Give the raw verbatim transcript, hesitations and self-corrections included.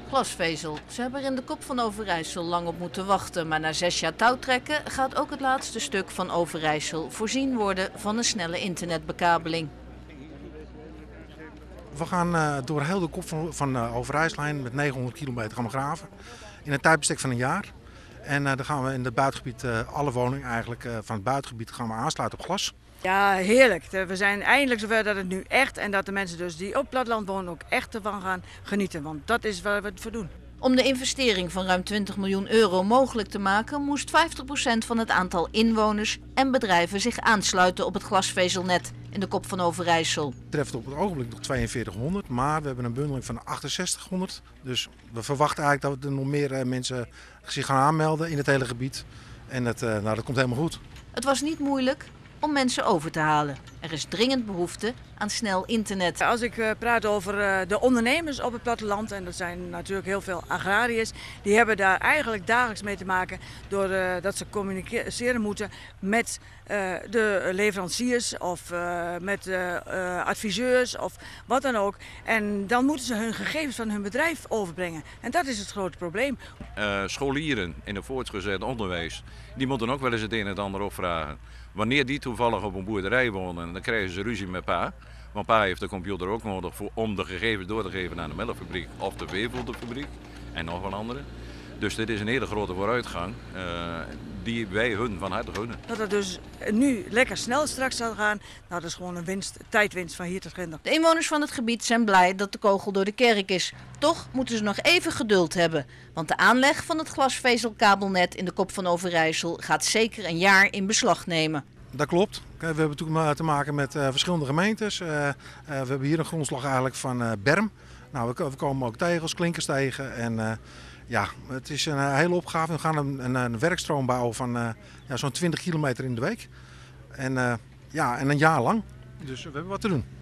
Glasvezel. Ze hebben er in de Kop van Overijssel lang op moeten wachten, maar na zes jaar touwtrekken gaat ook het laatste stuk van Overijssel voorzien worden van een snelle internetbekabeling. We gaan uh, door heel de Kop van, van uh, Overijssel heen met negenhonderd kilometer gaan we graven in een tijdbestek van een jaar. En uh, dan gaan we in het buitengebied, uh, alle woningen eigenlijk uh, van het buitengebied gaan we aansluiten op glas. Ja, heerlijk. We zijn eindelijk zover dat het nu echt en dat de mensen dus die op het platteland wonen ook echt ervan gaan genieten. Want dat is waar we het voor doen. Om de investering van ruim twintig miljoen euro mogelijk te maken, moest vijftig procent van het aantal inwoners en bedrijven zich aansluiten op het glasvezelnet in de Kop van Overijssel. Het treft op het ogenblik nog tweeënveertighonderd, maar we hebben een bundeling van achtenzestighonderd. Dus we verwachten eigenlijk dat er nog meer mensen zich gaan aanmelden in het hele gebied. En het, nou, dat komt helemaal goed. Het was niet moeilijk om mensen over te halen. Er is dringend behoefte aan snel internet. Als ik uh, praat over uh, de ondernemers op het platteland, en dat zijn natuurlijk heel veel agrariërs, die hebben daar eigenlijk dagelijks mee te maken doordat uh, ze communiceren moeten met uh, de leveranciers of uh, met uh, uh, adviseurs of wat dan ook. En dan moeten ze hun gegevens van hun bedrijf overbrengen. En dat is het grote probleem. Uh, scholieren in het voortgezet onderwijs, die moeten ook wel eens het een en het ander opvragen. Wanneer die toevallig op een boerderij wonen, dan krijgen ze ruzie met pa. Want pa heeft de computer ook nodig voor, om de gegevens door te geven aan de melkfabriek of de veevoederfabriek en nog een andere. Dus dit is een hele grote vooruitgang uh, die wij hun van harte gunnen. Dat het dus nu lekker snel straks zal gaan, nou, dat is gewoon een winst, tijdwinst van hier tot ginder. De inwoners van het gebied zijn blij dat de kogel door de kerk is. Toch moeten ze nog even geduld hebben. Want de aanleg van het glasvezelkabelnet in de Kop van Overijssel gaat zeker een jaar in beslag nemen. Dat klopt. We hebben toen te maken met uh, verschillende gemeentes. Uh, uh, we hebben hier een grondslag eigenlijk van uh, berm. Nou, we, we komen ook tegels, klinkers tegen. En uh, ja, het is een uh, hele opgave. We gaan een, een, een werkstroom bouwen van uh, ja, zo'n twintig kilometer in de week. En, uh, ja, en een jaar lang. Dus we hebben wat te doen.